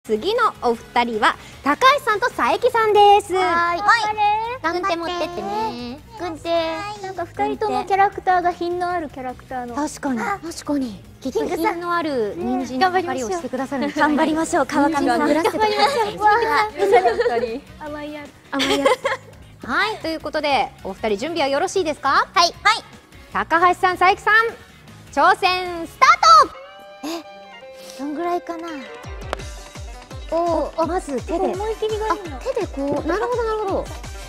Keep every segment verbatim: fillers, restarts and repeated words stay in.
次のお二人は高橋さんと佐伯さんです。 はい。 軍手持ってってね。 軍手。なんか二人ともキャラクターが品のあるキャラクターの。 確かに確かに。きっとキングさん品のある人参の係をしてくださるんです。 頑張りましょう、川上さん。 頑張りましょう。 甘いやつ。 甘いやつ。はい、ということでお二人準備はよろしいですか？ はい。はい。 高橋さん、佐伯さん、挑戦スタート。 どんぐらいかな。 おお、まず手で、 思い切りがいいの。 手でこう、なるほどなるほど。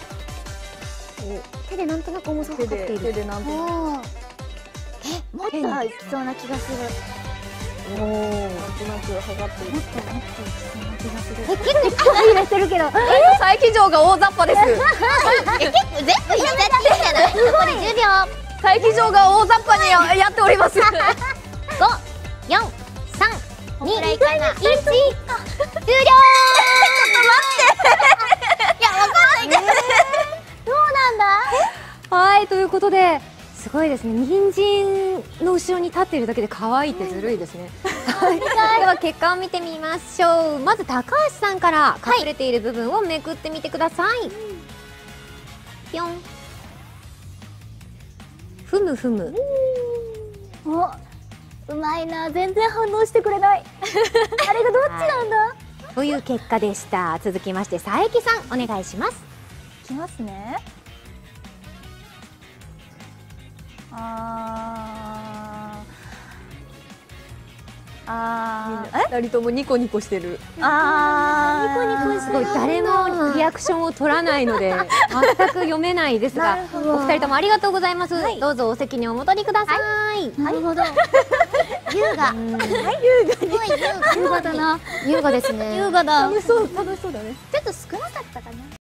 手でなんとなく重さを測っている。 手でなんとなく。え、もっといきそうな気がする。おお、なんとなく測っている。もっともっといきそうな気がする。え、結構結構入れてるけど。 佐伯城が大雑把です。 え、結構全部入れちゃってるじゃない。残りじゅうびょう。 佐伯城が大雑把にややっております。 ご、よん、さん、に、いち、終了。いや、わかんないけど。どうなんだ。 はい、ということで、すごいですね。人参の後ろに立っているだけで可愛いってずるいですね。はい、では結果を見てみましょう。まず高橋さんから隠れている部分をめくってみてください。ぴょん。ふむふむ。 お、うまいな。全然反応してくれない。あれがどっちなんだ。 という結果でした。続きまして佐伯さん、お願いします。 いきますね。あーあー、え、 二人ともニコニコしてる。 あー、ニコニコすごい、誰もリアクションを取らないので全く読めないですが、お二人ともありがとうございます。どうぞお席にお戻りください。 なるほど。優雅。優雅。優雅だな。 優雅ですね。 優雅だ。 楽しそう、楽しそうだね。 ちょっと少なかったかな。